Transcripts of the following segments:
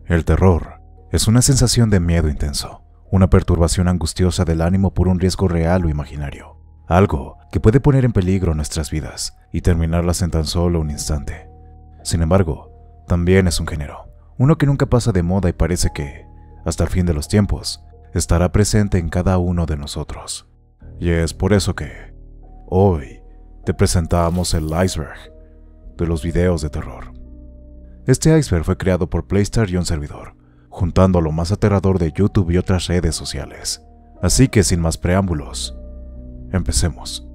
El terror es una sensación de miedo intenso, una perturbación angustiosa del ánimo por un riesgo real o imaginario, algo que puede poner en peligro nuestras vidas y terminarlas en tan solo un instante. Sin embargo, también es un género, uno que nunca pasa de moda y parece que, hasta el fin de los tiempos, estará presente en cada uno de nosotros. Y es por eso que, hoy, te presentamos el iceberg de los videos de terror. Este iceberg fue creado por Playstar y un servidor, juntando lo más aterrador de YouTube y otras redes sociales. Así que sin más preámbulos, empecemos.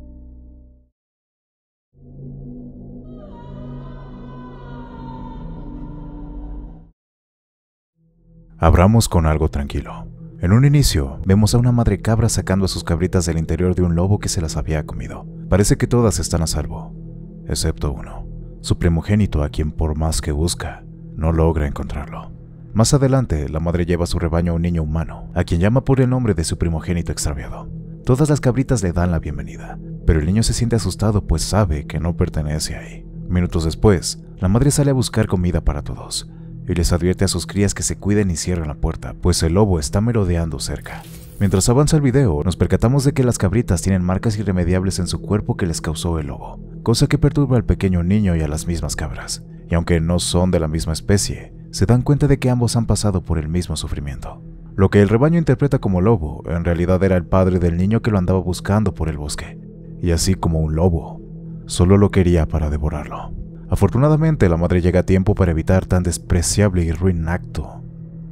Abramos con algo tranquilo. En un inicio, vemos a una madre cabra sacando a sus cabritas del interior de un lobo que se las había comido. Parece que todas están a salvo, excepto uno, su primogénito, a quien por más que busca, no logra encontrarlo. Más adelante, la madre lleva a su rebaño a un niño humano, a quien llama por el nombre de su primogénito extraviado. Todas las cabritas le dan la bienvenida, pero el niño se siente asustado pues sabe que no pertenece ahí. Minutos después, la madre sale a buscar comida para todos, y les advierte a sus crías que se cuiden y cierren la puerta, pues el lobo está merodeando cerca. Mientras avanza el video, nos percatamos de que las cabritas tienen marcas irremediables en su cuerpo que les causó el lobo, cosa que perturba al pequeño niño y a las mismas cabras, y aunque no son de la misma especie, se dan cuenta de que ambos han pasado por el mismo sufrimiento. Lo que el rebaño interpreta como lobo, en realidad era el padre del niño que lo andaba buscando por el bosque, y así como un lobo, solo lo quería para devorarlo. Afortunadamente, la madre llega a tiempo para evitar tan despreciable y ruin acto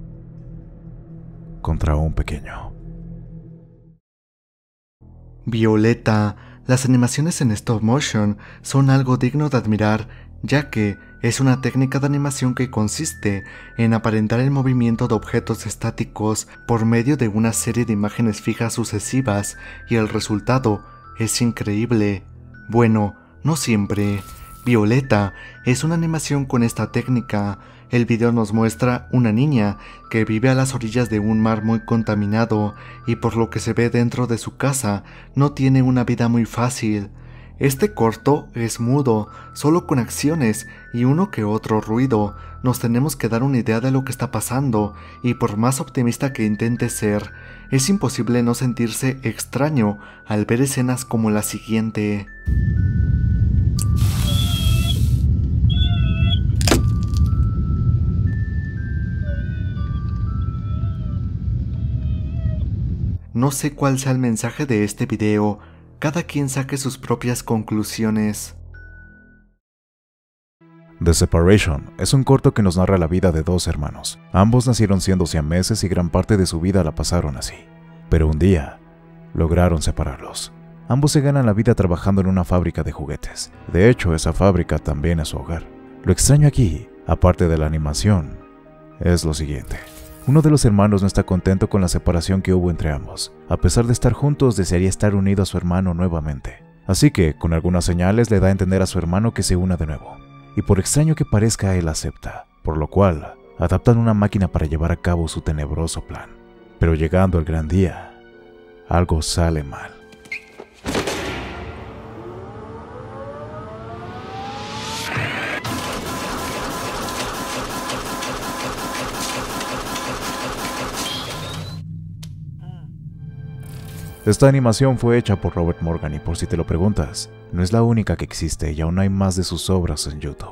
contra un pequeño. Violeta. Las animaciones en stop motion son algo digno de admirar, ya que es una técnica de animación que consiste en aparentar el movimiento de objetos estáticos por medio de una serie de imágenes fijas sucesivas, y el resultado es increíble. Bueno, no siempre. Violeta es una animación con esta técnica. El video nos muestra una niña que vive a las orillas de un mar muy contaminado y por lo que se ve dentro de su casa no tiene una vida muy fácil. Este corto es mudo, solo con acciones y uno que otro ruido. Nos tenemos que dar una idea de lo que está pasando, y por más optimista que intente ser, es imposible no sentirse extraño al ver escenas como la siguiente. No sé cuál sea el mensaje de este video, cada quien saque sus propias conclusiones. The Separation es un corto que nos narra la vida de dos hermanos. Ambos nacieron siendo siameses y gran parte de su vida la pasaron así. Pero un día, lograron separarlos. Ambos se ganan la vida trabajando en una fábrica de juguetes. De hecho, esa fábrica también es su hogar. Lo extraño aquí, aparte de la animación, es lo siguiente. Uno de los hermanos no está contento con la separación que hubo entre ambos. A pesar de estar juntos, desearía estar unido a su hermano nuevamente. Así que, con algunas señales, le da a entender a su hermano que se una de nuevo. Y por extraño que parezca, él acepta, por lo cual, adaptan una máquina para llevar a cabo su tenebroso plan. Pero llegando el gran día, algo sale mal. Esta animación fue hecha por Robert Morgan y por si te lo preguntas, no es la única que existe y aún hay más de sus obras en YouTube.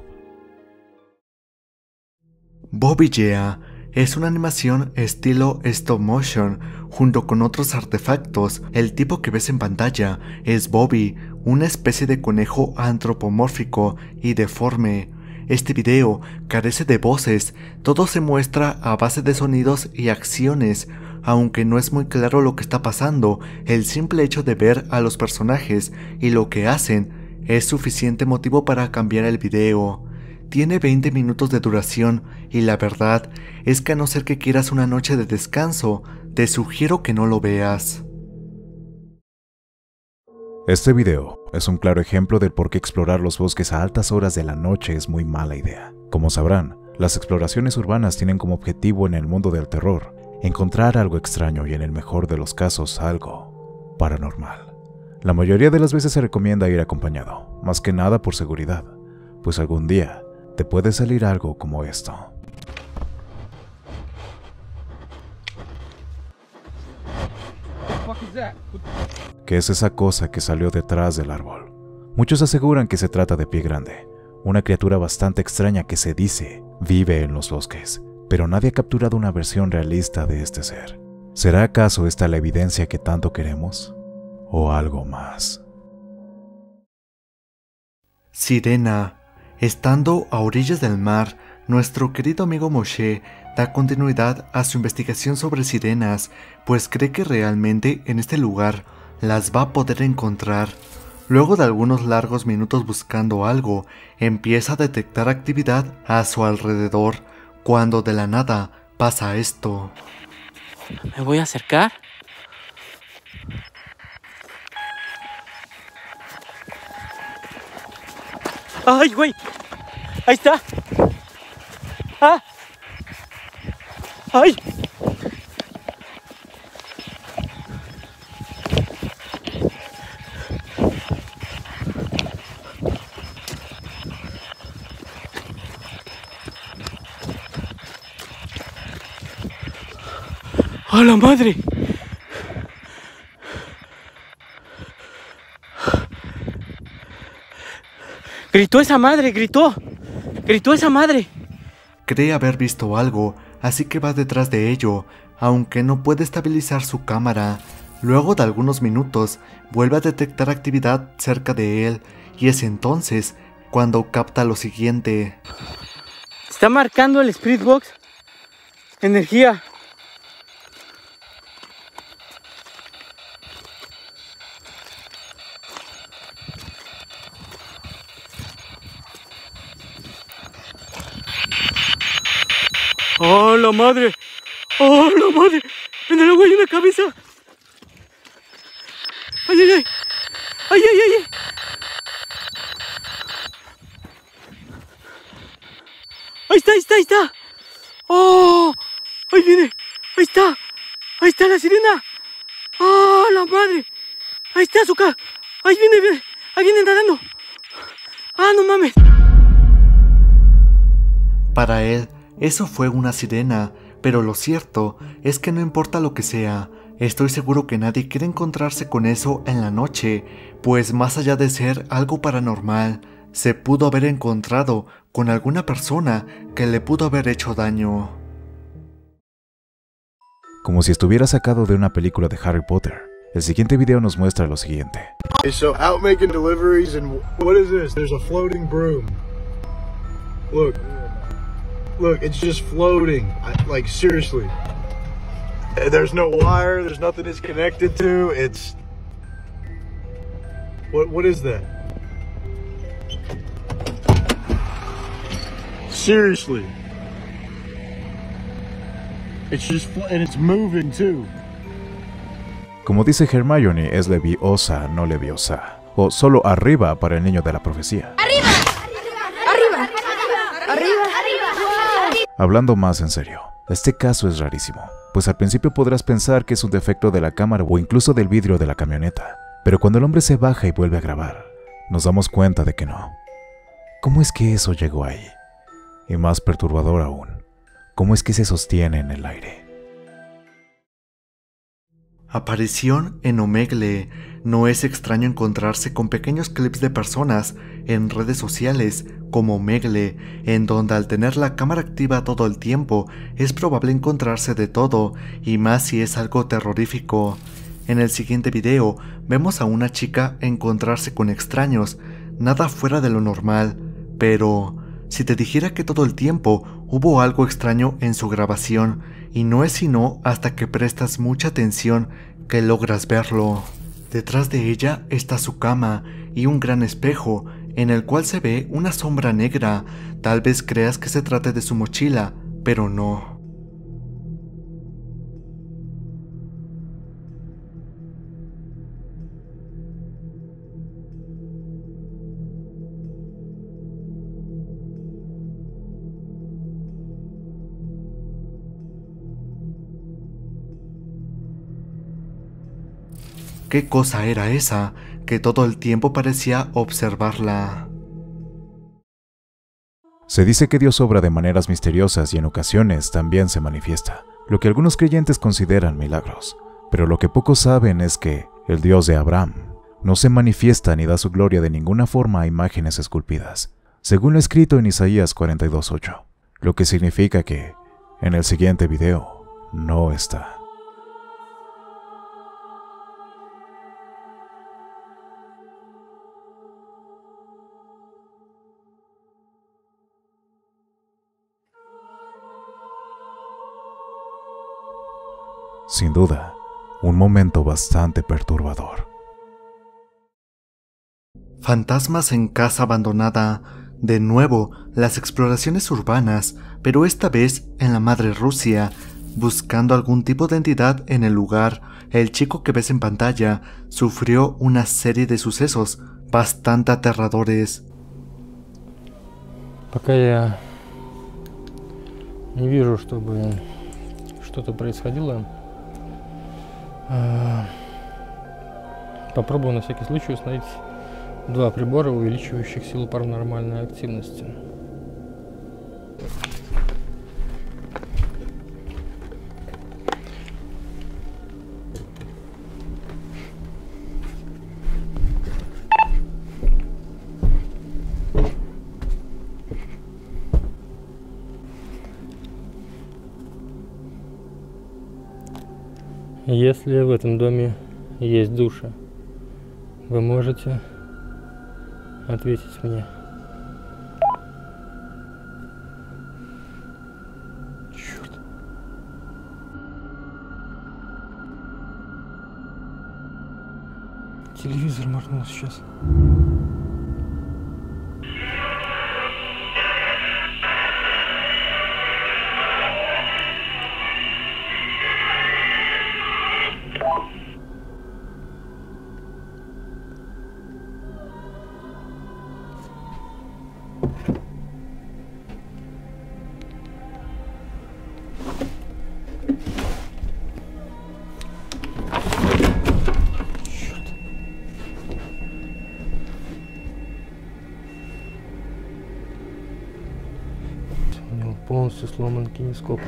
Bobby Yeah es una animación estilo stop motion junto con otros artefactos. El tipo que ves en pantalla es Bobby, una especie de conejo antropomórfico y deforme. Este video carece de voces, todo se muestra a base de sonidos y acciones. Aunque no es muy claro lo que está pasando, el simple hecho de ver a los personajes y lo que hacen es suficiente motivo para cambiar el video. Tiene 20 minutos de duración y la verdad es que a no ser que quieras una noche de descanso, te sugiero que no lo veas. Este video es un claro ejemplo del por qué explorar los bosques a altas horas de la noche es muy mala idea. Como sabrán, las exploraciones urbanas tienen como objetivo en el mundo del terror encontrar algo extraño y en el mejor de los casos algo paranormal. La mayoría de las veces se recomienda ir acompañado, más que nada por seguridad, pues algún día te puede salir algo como esto. ¿Qué es esa cosa que salió detrás del árbol? Muchos aseguran que se trata de Pie Grande, una criatura bastante extraña que se dice vive en los bosques, pero nadie ha capturado una versión realista de este ser. ¿Será acaso esta la evidencia que tanto queremos? ¿O algo más? Sirena. Estando a orillas del mar, nuestro querido amigo Moshe da continuidad a su investigación sobre sirenas, pues cree que realmente en este lugar las va a poder encontrar. Luego de algunos largos minutos buscando algo, empieza a detectar actividad a su alrededor, cuando de la nada pasa esto. Me voy a acercar. ¡Ay, güey! ¡Ahí está! ¡Ah! ¡Ay! ¡A la madre! Gritó esa madre, gritó esa madre. Cree haber visto algo, así que va detrás de ello, aunque no puede estabilizar su cámara. Luego de algunos minutos, vuelve a detectar actividad cerca de él, y es entonces cuando capta lo siguiente. Está marcando el Spirit Box energía. ¡Oh, la madre! ¡Oh, la madre! En el agua hay una cabeza. ¡Ay, ay, ay! ¡Ay, ay, ay! ¡Ahí está, ahí está, ahí está! ¡Oh! ¡Ahí viene! ¡Ahí está! ¡Ahí está la sirena! ¡Oh, la madre! ¡Ahí está, Azúcar! ¡Ahí viene, viene! ¡Ahí viene nadando! ¡Ah, no mames! Para él, eso fue una sirena, pero lo cierto es que no importa lo que sea, estoy seguro que nadie quiere encontrarse con eso en la noche, pues más allá de ser algo paranormal, se pudo haber encontrado con alguna persona que le pudo haber hecho daño. Como si estuviera sacado de una película de Harry Potter. El siguiente video nos muestra lo siguiente. Okay, so out making deliveries and what is this? There's a floating broom. Look, it's just floating. Like seriously. There's no wire, there's nothing it's connected to. It's what is that? Seriously. It's just and it's moving too. Como dice Hermione, es Leviosa, no Leviosa. O solo arriba para el niño de la profecía. ¡Arriba! ¡Arriba! ¡Arriba! Hablando más en serio, este caso es rarísimo, pues al principio podrás pensar que es un defecto de la cámara o incluso del vidrio de la camioneta, pero cuando el hombre se baja y vuelve a grabar, nos damos cuenta de que no. ¿Cómo es que eso llegó ahí? Y más perturbador aún, ¿cómo es que se sostiene en el aire? Aparición en Omegle. No es extraño encontrarse con pequeños clips de personas en redes sociales como Omegle, en donde al tener la cámara activa todo el tiempo es probable encontrarse de todo, y más si es algo terrorífico. En el siguiente video vemos a una chica encontrarse con extraños, nada fuera de lo normal, pero si te dijera que todo el tiempo hubo algo extraño en su grabación, y no es sino hasta que prestas mucha atención que logras verlo. Detrás de ella está su cama y un gran espejo en el cual se ve una sombra negra. Tal vez creas que se trate de su mochila, pero no. ¿Qué cosa era esa que todo el tiempo parecía observarla? Se dice que Dios obra de maneras misteriosas y en ocasiones también se manifiesta, lo que algunos creyentes consideran milagros. Pero lo que pocos saben es que el Dios de Abraham no se manifiesta ni da su gloria de ninguna forma a imágenes esculpidas, según lo escrito en Isaías 42:8, lo que significa que en el siguiente video no está. Sin duda, un momento bastante perturbador. Fantasmas en casa abandonada. De nuevo, las exploraciones urbanas, pero esta vez en la madre Rusia, buscando algún tipo de entidad en el lugar. El chico que ves en pantalla sufrió una serie de sucesos bastante aterradores. Пока я не вижу, чтобы что-то происходило, попробую на всякий случай установить 2 прибора, увеличивающих силу паранормальной активности. Если в этом доме есть души, вы можете ответить мне. Черт. Телевизор моргнул сейчас. Полностью сломан кинескоп.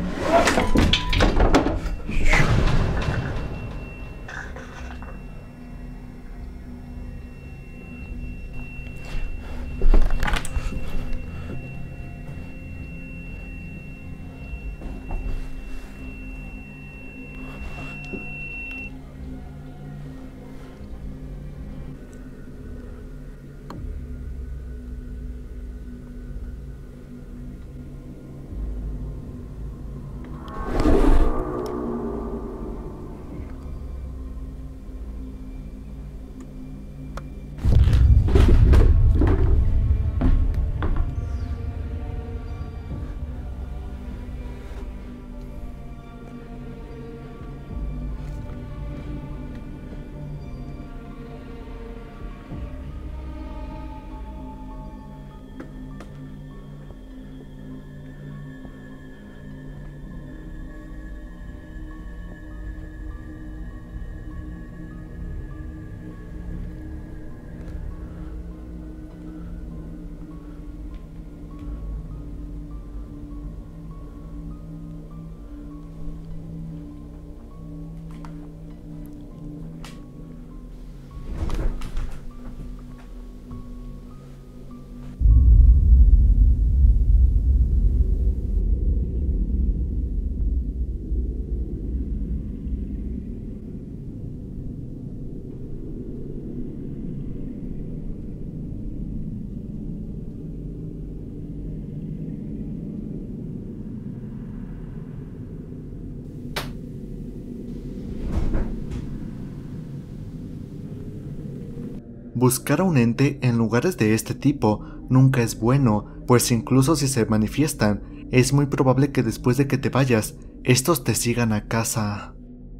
Buscar a un ente en lugares de este tipo nunca es bueno, pues incluso si se manifiestan, es muy probable que después de que te vayas, estos te sigan a casa.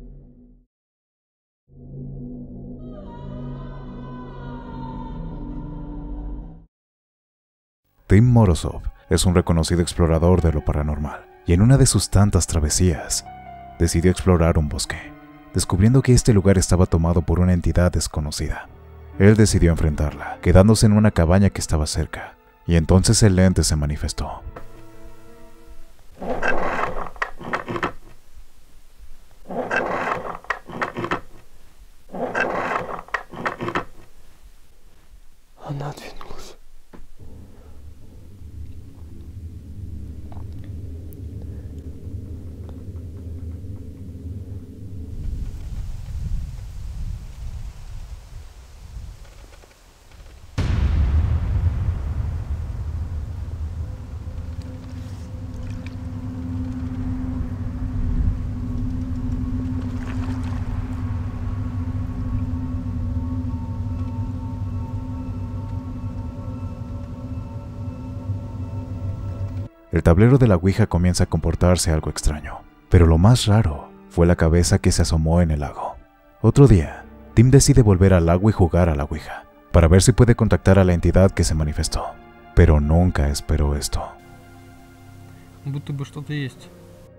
Tim Morozov es un reconocido explorador de lo paranormal, y en una de sus tantas travesías, decidió explorar un bosque, descubriendo que este lugar estaba tomado por una entidad desconocida. Él decidió enfrentarla, quedándose en una cabaña que estaba cerca, y entonces el ente se manifestó. El tablero de la Ouija comienza a comportarse algo extraño, pero lo más raro fue la cabeza que se asomó en el lago. Otro día, Tim decide volver al lago y jugar a la Ouija, para ver si puede contactar a la entidad que se manifestó, pero nunca esperó esto. Будто бы что-то есть.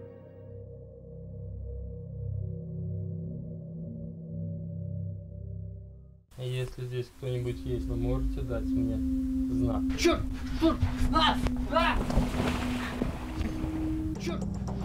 Если здесь кто-нибудь есть, вы можете дать мне знак? Черт! Черт! Черт!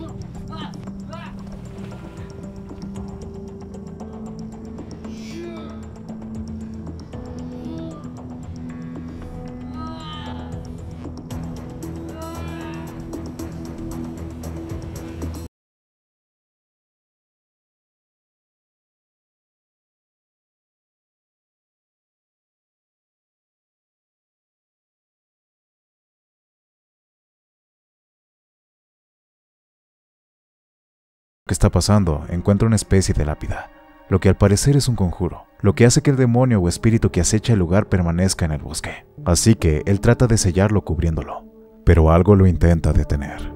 Que está pasando, encuentra una especie de lápida, lo que al parecer es un conjuro, lo que hace que el demonio o espíritu que acecha el lugar permanezca en el bosque. Así que él trata de sellarlo cubriéndolo, pero algo lo intenta detener.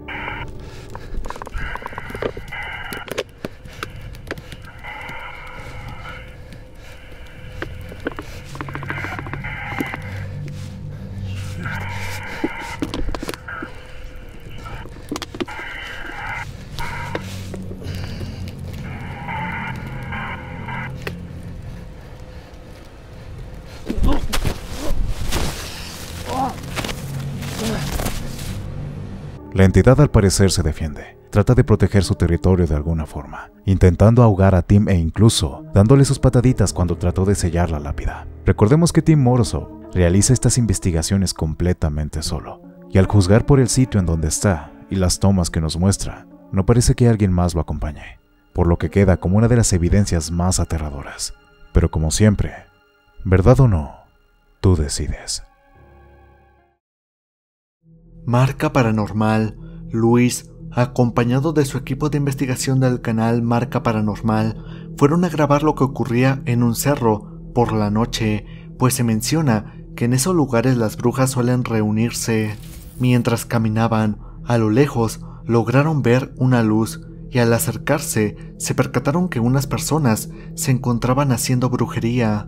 La entidad al parecer se defiende, trata de proteger su territorio de alguna forma, intentando ahogar a Tim e incluso dándole sus pataditas cuando trató de sellar la lápida. Recordemos que Tim Morozov realiza estas investigaciones completamente solo, y al juzgar por el sitio en donde está y las tomas que nos muestra, no parece que alguien más lo acompañe, por lo que queda como una de las evidencias más aterradoras. Pero como siempre, ¿verdad o no? Tú decides. Marca Paranormal, Luis, acompañado de su equipo de investigación del canal Marca Paranormal, fueron a grabar lo que ocurría en un cerro por la noche, pues se menciona que en esos lugares las brujas suelen reunirse. Mientras caminaban, a lo lejos lograron ver una luz y al acercarse se percataron que unas personas se encontraban haciendo brujería.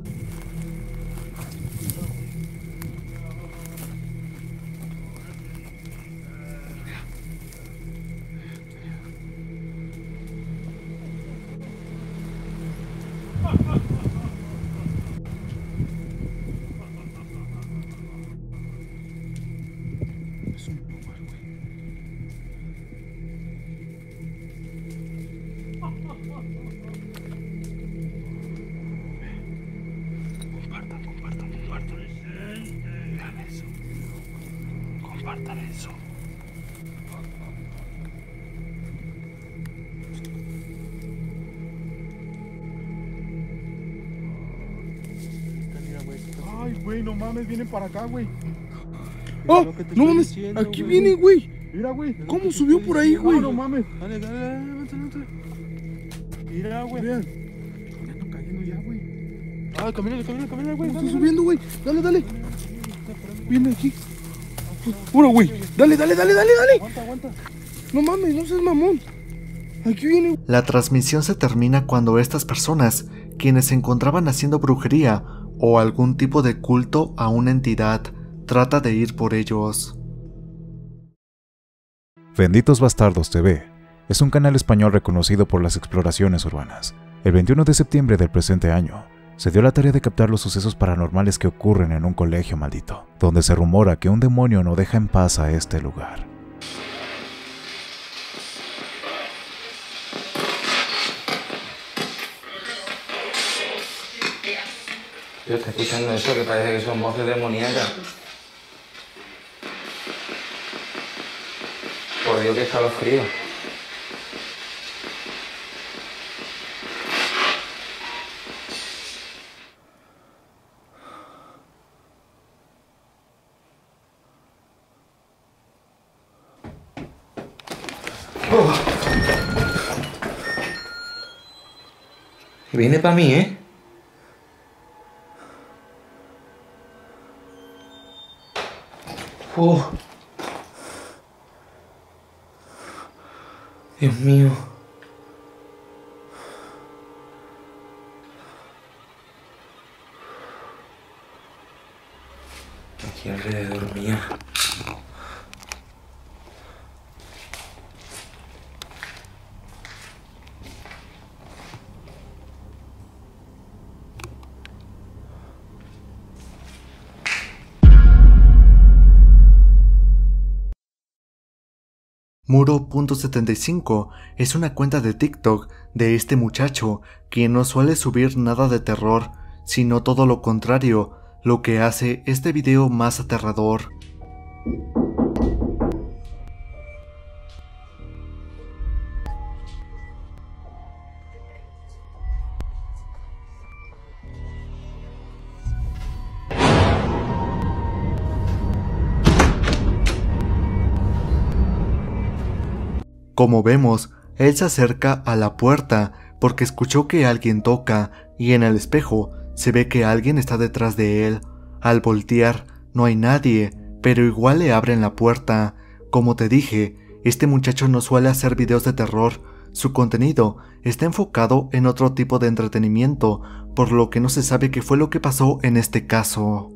Compartan eso. Ay, güey, no mames, vienen para acá, güey. ¡Oh! ¡No mames! ¡Aquí viene, güey! Mira, güey. ¿Cómo subió por ahí, güey? No mames. Dale, levanta. Mira, güey. Vean. Están cayendo ya, güey. Ah, camina, güey. Está subiendo, güey. Dale. Viene aquí. ¡Ura, güey! Dale. Aguanta. No mames, no seas mamón. Aquí viene. La transmisión se termina cuando estas personas, quienes se encontraban haciendo brujería o algún tipo de culto a una entidad, trata de ir por ellos. Benditos Bastardos TV es un canal español reconocido por las exploraciones urbanas. El 21 de septiembre del presente año, se dio la tarea de captar los sucesos paranormales que ocurren en un colegio maldito, donde se rumora que un demonio no deja en paz a este lugar. Tío, ¿está escuchando eso? Que parece que son voces demoníacas. Por Dios, que escalofrío. Viene para mí, ¿eh? Dios mío. Aquí alrededor mío. Muro.75 es una cuenta de TikTok de este muchacho, quien no suele subir nada de terror, sino todo lo contrario, lo que hace este video más aterrador. Como vemos, él se acerca a la puerta porque escuchó que alguien toca y en el espejo se ve que alguien está detrás de él. Al voltear no hay nadie, pero igual le abren la puerta. Como te dije, este muchacho no suele hacer videos de terror. Su contenido está enfocado en otro tipo de entretenimiento, por lo que no se sabe qué fue lo que pasó en este caso.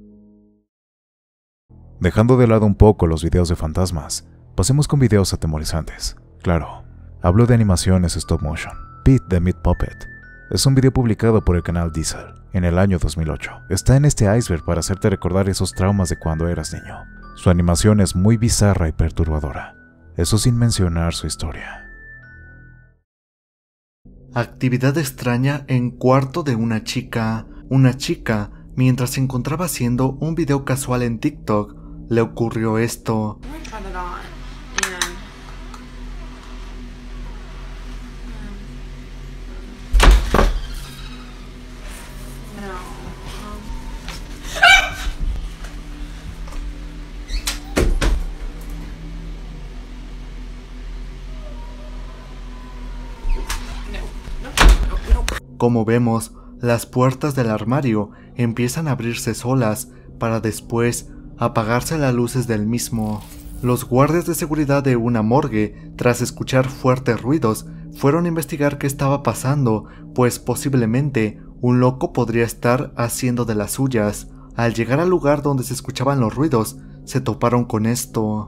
Dejando de lado un poco los videos de fantasmas, pasemos con videos atemorizantes. Claro, hablo de animaciones stop motion. Pete the Meat Puppet es un video publicado por el canal Diesel en el año 2008. Está en este iceberg para hacerte recordar esos traumas de cuando eras niño. Su animación es muy bizarra y perturbadora, eso sin mencionar su historia. Actividad extraña en cuarto de una chica. Una chica, mientras se encontraba haciendo un video casual en TikTok, le ocurrió esto. Como vemos, las puertas del armario empiezan a abrirse solas para después apagarse las luces del mismo. Los guardias de seguridad de una morgue, tras escuchar fuertes ruidos, fueron a investigar qué estaba pasando, pues posiblemente un loco podría estar haciendo de las suyas. Al llegar al lugar donde se escuchaban los ruidos, se toparon con esto.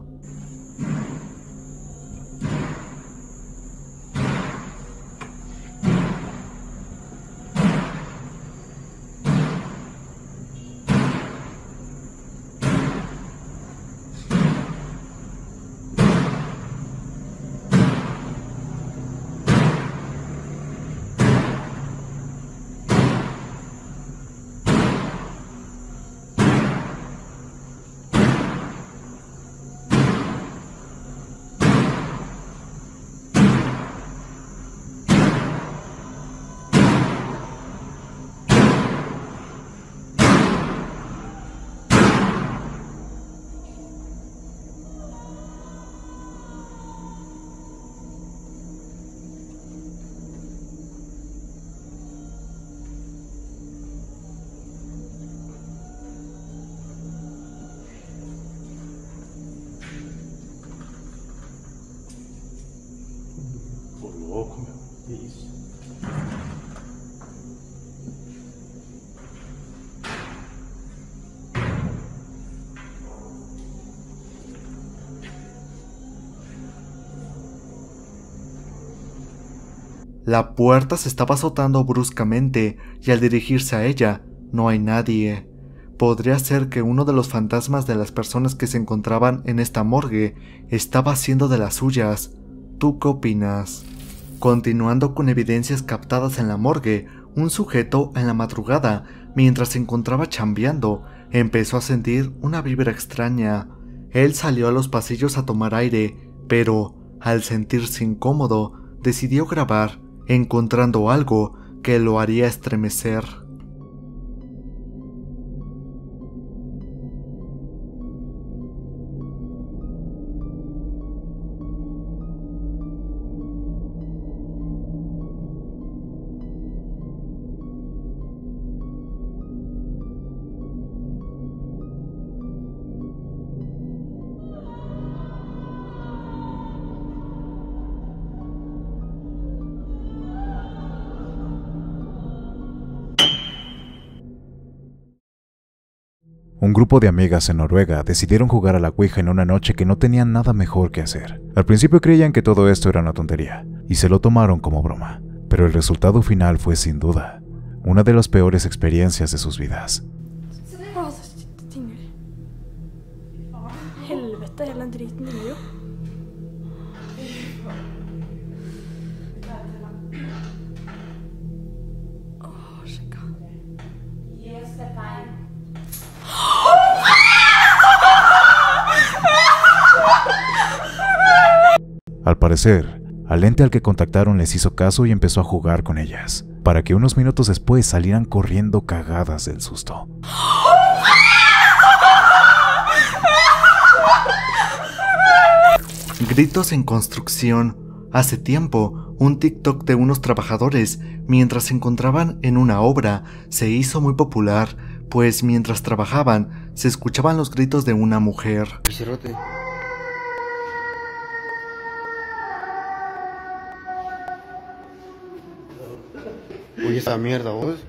La puerta se estaba azotando bruscamente y al dirigirse a ella no hay nadie. Podría ser que uno de los fantasmas de las personas que se encontraban en esta morgue estaba haciendo de las suyas. ¿Tú qué opinas? Continuando con evidencias captadas en la morgue, un sujeto en la madrugada, mientras se encontraba chambeando, empezó a sentir una vibra extraña. Él salió a los pasillos a tomar aire, pero al sentirse incómodo, decidió grabar, encontrando algo que lo haría estremecer. Un grupo de amigas en Noruega decidieron jugar a la Ouija en una noche que no tenían nada mejor que hacer. Al principio creían que todo esto era una tontería, y se lo tomaron como broma, pero el resultado final fue sin duda una de las peores experiencias de sus vidas. Helvete, hela driten i jo. Sjekka. Al parecer, al ente al que contactaron les hizo caso y empezó a jugar con ellas, para que unos minutos después salieran corriendo cagadas del susto. Gritos en construcción. Hace tiempo, un TikTok de unos trabajadores, mientras se encontraban en una obra, se hizo muy popular, pues mientras trabajaban, se escuchaban los gritos de una mujer. Oye, esa mierda, vos.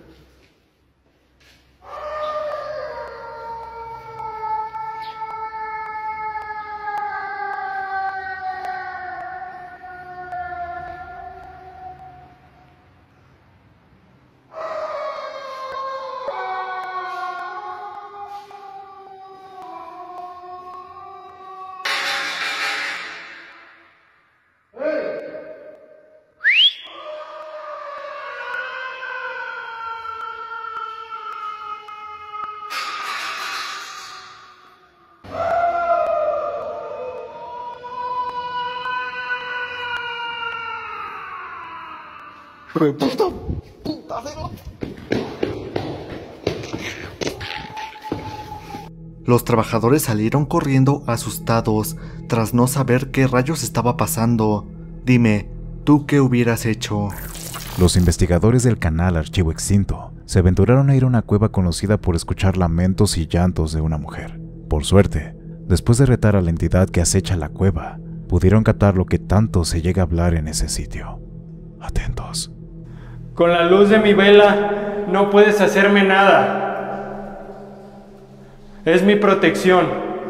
Los trabajadores salieron corriendo asustados, tras no saber qué rayos estaba pasando. Dime, ¿tú qué hubieras hecho? Los investigadores del canal Archivo Extinto se aventuraron a ir a una cueva conocida por escuchar lamentos y llantos de una mujer. Por suerte, después de retar a la entidad que acecha la cueva, pudieron captar lo que tanto se llega a hablar en ese sitio. Atentos. Con la luz de mi vela no puedes hacerme nada. Es mi protección.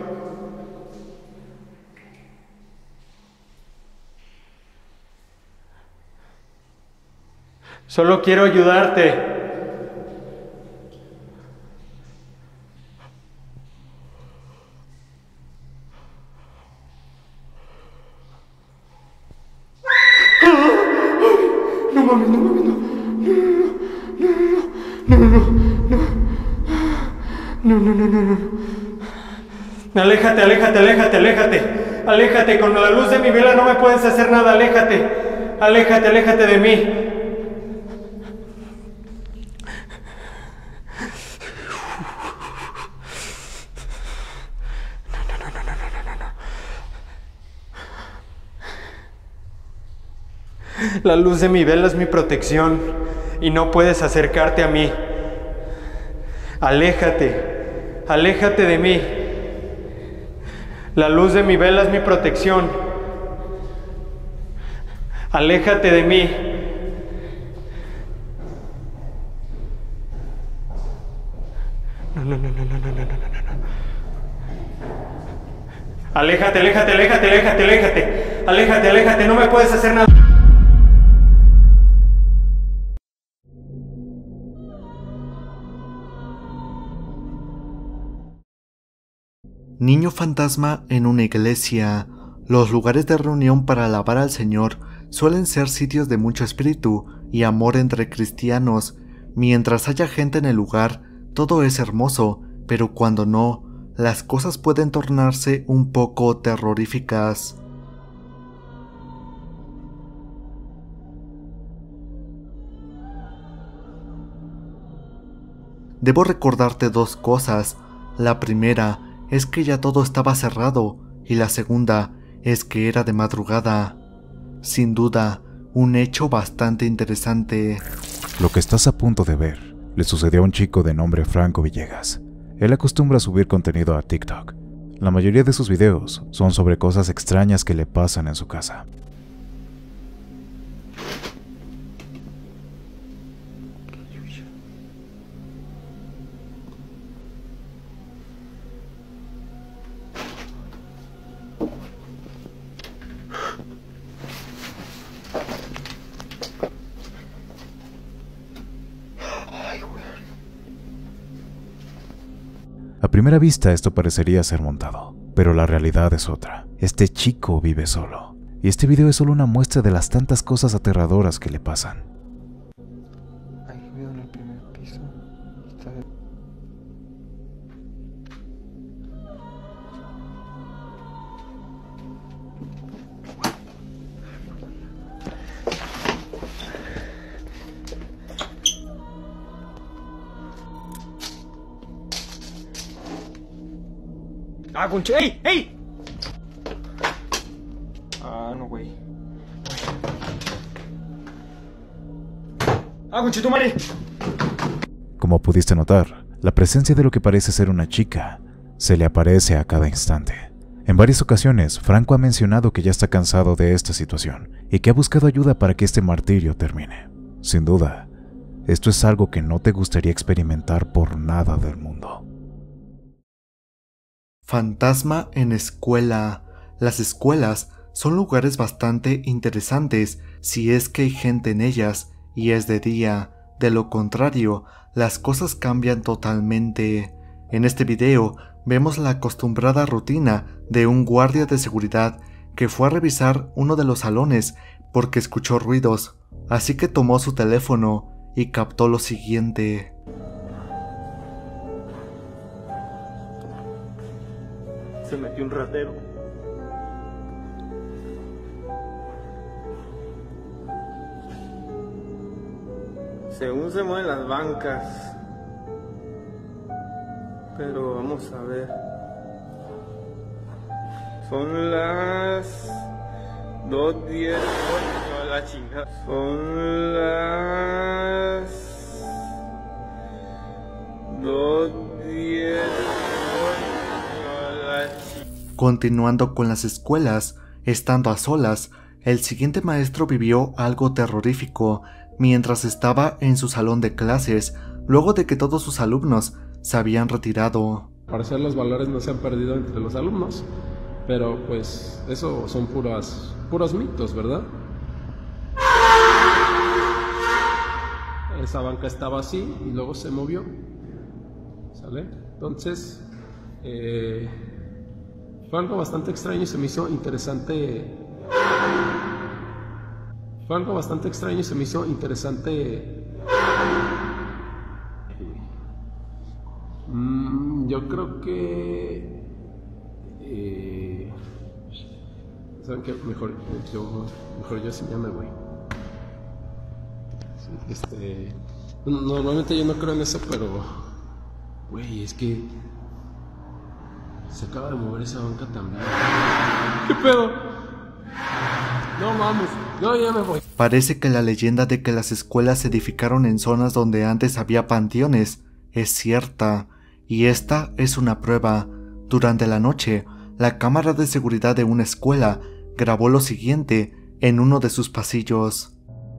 Solo quiero ayudarte. No mames, no mames, no. Aléjate, aléjate, aléjate, aléjate. Aléjate, con la luz de mi vela no me puedes hacer nada, aléjate. Aléjate, aléjate de mí. La luz de mi vela es mi protección y no puedes acercarte a mí. Aléjate, aléjate de mí. La luz de mi vela es mi protección. Aléjate de mí. No. Aléjate, aléjate, aléjate, aléjate, aléjate. Aléjate, aléjate, no me puedes hacer nada. Niño fantasma en una iglesia. Los lugares de reunión para alabar al Señor suelen ser sitios de mucho espíritu y amor entre cristianos. Mientras haya gente en el lugar, todo es hermoso, pero cuando no, las cosas pueden tornarse un poco terroríficas. Debo recordarte dos cosas. La primera es que ya todo estaba cerrado, y la segunda es que era de madrugada. Sin duda, un hecho bastante interesante. Lo que estás a punto de ver le sucedió a un chico de nombre Franco Villegas. Él acostumbra a subir contenido a TikTok. La mayoría de sus videos son sobre cosas extrañas que le pasan en su casa. primera vista esto parecería ser montado, pero la realidad es otra. Este chico vive solo, y este video es solo una muestra de las tantas cosas aterradoras que le pasan. Hay ruido en el primer piso. Está... ¡Ah, conche! ¡Ey! ¡Ey! Ah, no, güey. ¡Ah, conche tu madre! Como pudiste notar, la presencia de lo que parece ser una chica se le aparece a cada instante. En varias ocasiones, Franco ha mencionado que ya está cansado de esta situación y que ha buscado ayuda para que este martirio termine. Sin duda, esto es algo que no te gustaría experimentar por nada del mundo. Fantasma en escuela. Las escuelas son lugares bastante interesantes si es que hay gente en ellas y es de día. De lo contrario, las cosas cambian totalmente. En este video vemos la acostumbrada rutina de un guardia de seguridad que fue a revisar uno de los salones porque escuchó ruidos, así que tomó su teléfono y captó lo siguiente. Se metió un ratero. Según se mueven las bancas. Pero vamos a ver. Son las 2:10. No, la chingada. Son las 2:10. Continuando con las escuelas, estando a solas, el siguiente maestro vivió algo terrorífico mientras estaba en su salón de clases, luego de que todos sus alumnos se habían retirado. Al parecer los valores no se han perdido entre los alumnos, pero pues eso son puros mitos, ¿verdad? Esa banca estaba así y luego se movió, ¿sale? Entonces, fue algo bastante extraño y se me hizo interesante. Yo creo que... ¿saben qué? Mejor yo sí ya me voy. Normalmente yo no creo en eso, pero... Güey, es que... se acaba de mover esa banca también. ¿Qué pedo? No mames, yo ya me voy. Parece que la leyenda de que las escuelas se edificaron en zonas donde antes había panteones es cierta, y esta es una prueba. Durante la noche, la cámara de seguridad de una escuela grabó lo siguiente en uno de sus pasillos.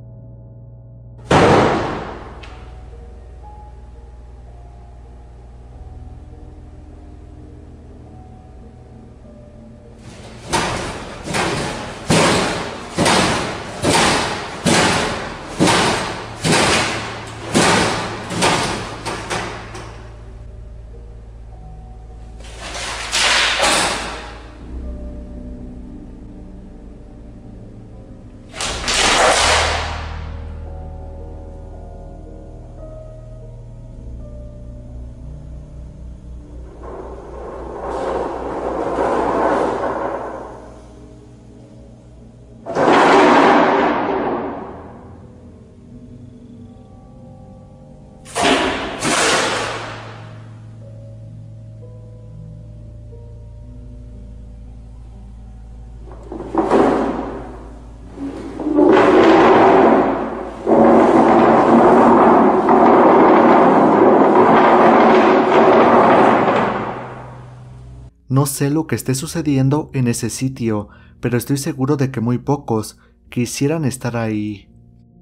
No sé lo que esté sucediendo en ese sitio, pero estoy seguro de que muy pocos quisieran estar ahí.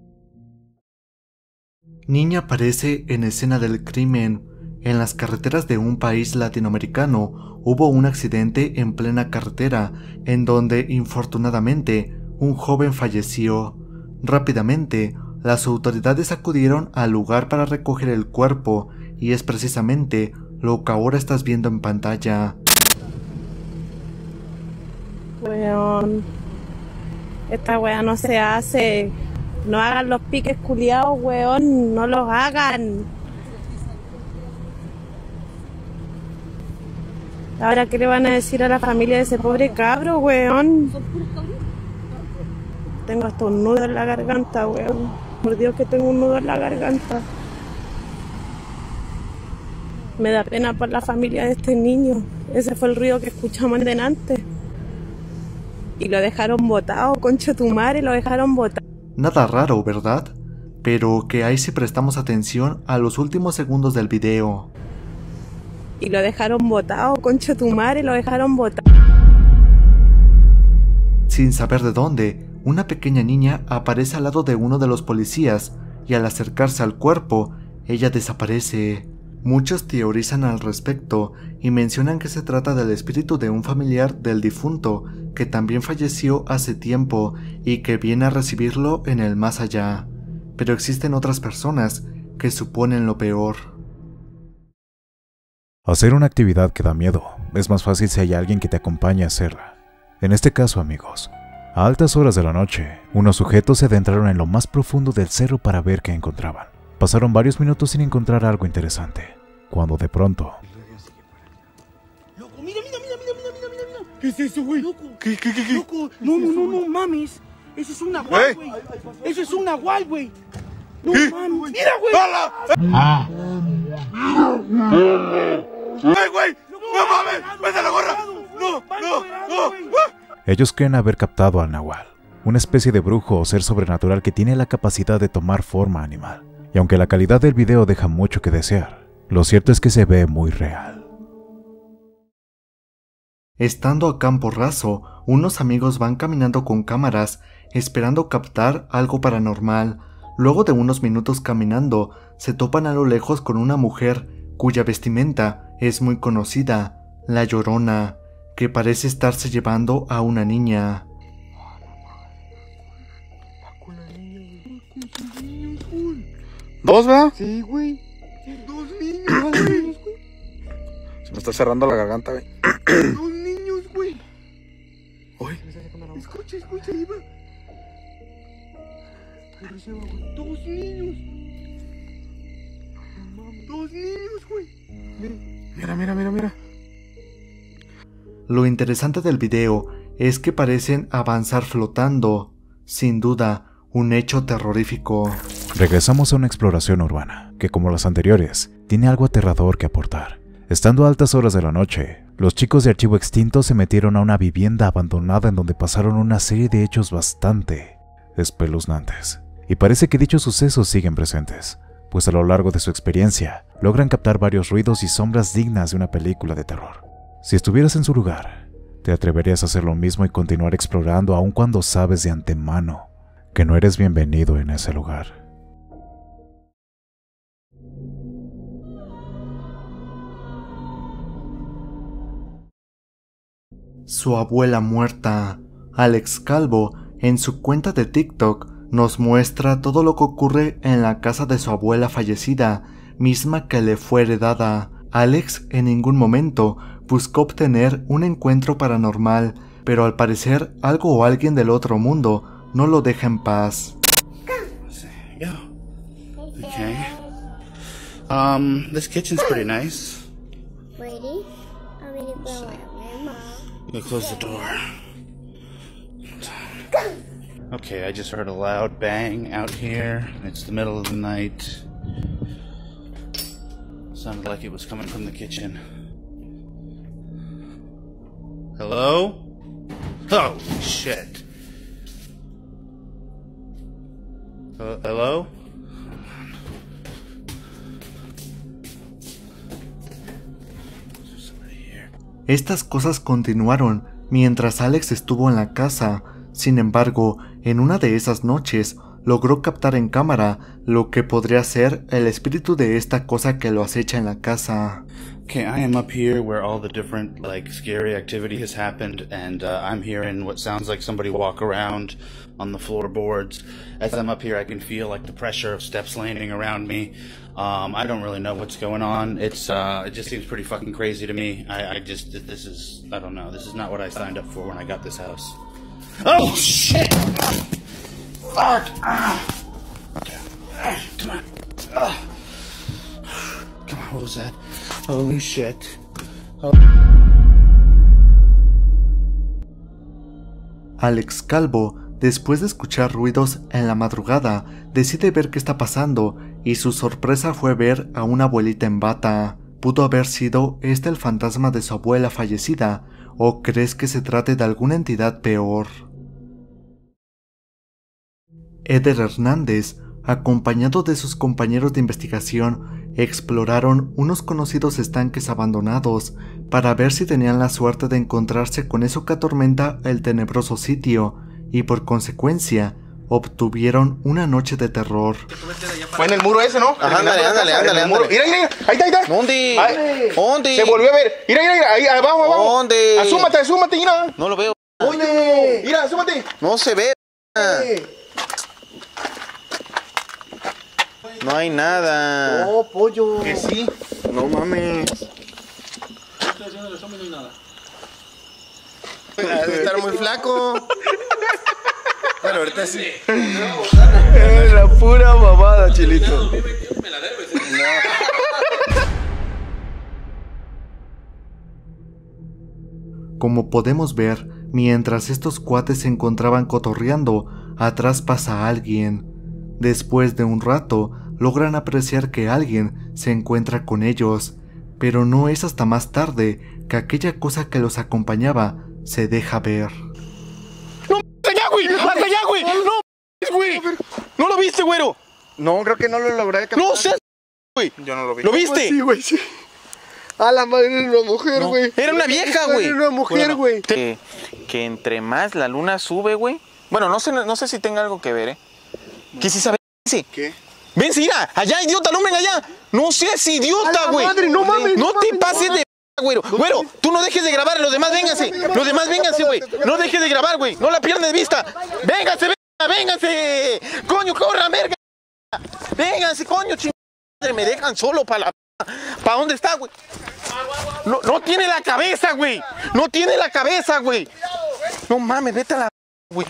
Niña aparece en escena del crimen. En las carreteras de un país latinoamericano hubo un accidente en plena carretera, en donde infortunadamente un joven falleció. Rápidamente, las autoridades acudieron al lugar para recoger el cuerpo, y es precisamente lo que ahora estás viendo en pantalla. Weón, esta weá no se hace. No hagan los piques culiados, weón, no los hagan. Ahora, ¿qué le van a decir a la familia de ese pobre cabro, weón? Tengo hasta un nudo en la garganta, weón. Por Dios que tengo un nudo en la garganta. Me da pena por la familia de este niño. Ese fue el ruido que escuchamos delante. Y lo dejaron botado, concha tu madre, lo dejaron botado. Nada raro, ¿verdad? Pero que hay si prestamos atención a los últimos segundos del video. Y lo dejaron botado, concha tu madre, lo dejaron botado. Sin saber de dónde, una pequeña niña aparece al lado de uno de los policías y al acercarse al cuerpo, ella desaparece. Muchos teorizan al respecto y mencionan que se trata del espíritu de un familiar del difunto que también falleció hace tiempo y que viene a recibirlo en el más allá. Pero existen otras personas que suponen lo peor. Hacer una actividad que da miedo es más fácil si hay alguien que te acompañe a hacerla. En este caso, amigos, a altas horas de la noche, unos sujetos se adentraron en lo más profundo del cerro para ver qué encontraban. Pasaron varios minutos sin encontrar algo interesante, cuando de pronto... Loco, mira. ¿Qué es eso, güey? Loco. ¿Qué? Loco, no mames. Eso es un nahual, güey. Eso es un nahual, güey. No mames. Mira, güey. Güey. No mames. ¡Vete a la gorra! No. Ellos creen haber captado al nahual, una especie de brujo o ser sobrenatural que tiene la capacidad de tomar forma animal. Y aunque la calidad del video deja mucho que desear, lo cierto es que se ve muy real. Estando a campo raso, unos amigos van caminando con cámaras, esperando captar algo paranormal. Luego de unos minutos caminando, se topan a lo lejos con una mujer cuya vestimenta es muy conocida, la Llorona, que parece estarse llevando a una niña. ¿Dos, va? Sí, güey. 2 niños, güey. Se me está cerrando la garganta, güey. 2 niños, güey. Uy. Escucha, ahí va. 2 niños. 2 niños, güey. Mira. Lo interesante del video es que parecen avanzar flotando. Sin duda, un hecho terrorífico. Regresamos a una exploración urbana, que como las anteriores, tiene algo aterrador que aportar. Estando a altas horas de la noche, los chicos de Archivo Extinto se metieron a una vivienda abandonada en donde pasaron una serie de hechos bastante espeluznantes. Y parece que dichos sucesos siguen presentes, pues a lo largo de su experiencia, logran captar varios ruidos y sombras dignas de una película de terror. Si estuvieras en su lugar, ¿te atreverías a hacer lo mismo y continuar explorando aun cuando sabes de antemano que no eres bienvenido en ese lugar? Su abuela muerta. Alex Calvo, en su cuenta de TikTok, nos muestra todo lo que ocurre en la casa de su abuela fallecida, misma que le fue heredada. Alex en ningún momento buscó obtener un encuentro paranormal, pero al parecer algo o alguien del otro mundo no lo deja en paz. Okay. This kitchen's pretty nice. Ready? I'm gonna blow it. Let me close the door. Okay, I just heard a loud bang out here. It's the middle of the night. Sounded like it was coming from the kitchen. Hello? Oh, shit. Hello? Estas cosas continuaron mientras Alex estuvo en la casa. Sin embargo, en una de esas noches, logró captar en cámara lo que podría ser el espíritu de esta cosa que lo acecha en la casa. Okay, I am up here where all the different, like, scary activity has happened, and I'm hearing what sounds like somebody walk around on the floorboards. As I'm up here, I can feel, like, the pressure of steps landing around me. I don't really know what's going on. It just seems pretty fucking crazy to me. I don't know. This is not what I signed up for when I got this house. Oh, shit! Fuck! Okay. Come on. Come on, what was that? Holy shit. Alex Calvo, después de escuchar ruidos en la madrugada, decide ver qué está pasando y su sorpresa fue ver a una abuelita en bata. ¿Pudo haber sido el fantasma de su abuela fallecida o crees que se trate de alguna entidad peor? Eder Hernández, acompañado de sus compañeros de investigación, exploraron unos conocidos estanques abandonados para ver si tenían la suerte de encontrarse con eso que atormenta el tenebroso sitio y por consecuencia obtuvieron una noche de terror. Fue en el muro ese, ¿no? Ajá, ándale. Mira, ahí está. ¿Dónde? ¿Dónde? Se volvió a ver. Mira, ahí abajo. ¿Dónde? Asúmate, mira. No lo veo. Oye, mira, asúmate. No se ve. No hay nada. No, pollo. Que sí. No mames. Debe estar muy flaco. Pero ahorita sí. La pura mamada, Chilito. Como podemos ver, mientras estos cuates se encontraban cotorreando, atrás pasa alguien. Después de un rato, logran apreciar que alguien se encuentra con ellos, pero no es hasta más tarde que aquella cosa que los acompañaba se deja ver. ¡No, hasta allá, güey! ¡No, güey! ¿No lo viste, güero? No, creo que no lo logré captar. ¡No seas, güey! Yo no lo vi. ¿Lo viste? Sí, güey, sí. A la madre, era una mujer, güey. Era una vieja, güey. Era una mujer, güey. Que entre más la luna sube, güey. Bueno, no sé si tenga algo que ver, ¿eh? Que si sabes. ¿Qué? Vence, mira, allá, idiota, alumbren allá. No seas idiota, güey. No mames. No te pases de güero. Güero, tú no dejes de grabar, los demás vénganse. Güey. No dejes de grabar, güey. No la pierdan de vista. Vénganse. Coño, corran, verga. Vénganse, coño, chingada. Me dejan solo para la... ¿Para dónde está, güey? No tiene la cabeza, güey. No mames, vete a la... güey.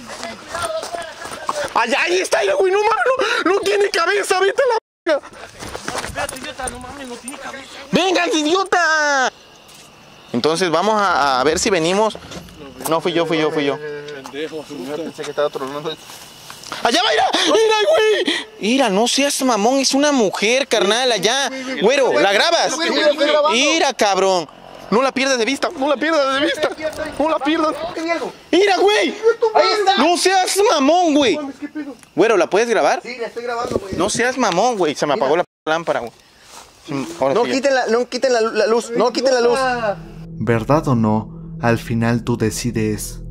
Allá, ahí está, güey, no mames, no tiene cabeza, vete a la... Espérate, idiota, no mames, no tiene cabeza. ¡Vénganse, idiota! Entonces vamos a ver si venimos. No, fui yo. Pensé que estaba tronando. ¡Allá va, mira, güey! Mira, no seas mamón, es una mujer, carnal, allá. Güero, ¿la grabas? Mira, cabrón. No la pierdas de vista. Mira, güey. Ahí está. No seas mamón, güey. Güero, ¿la puedes grabar? Sí, la estoy grabando, güey. No seas mamón, güey. Se me apagó la lámpara, güey. No quiten la luz. No quiten la luz. ¿Verdad o no? Al final tú decides.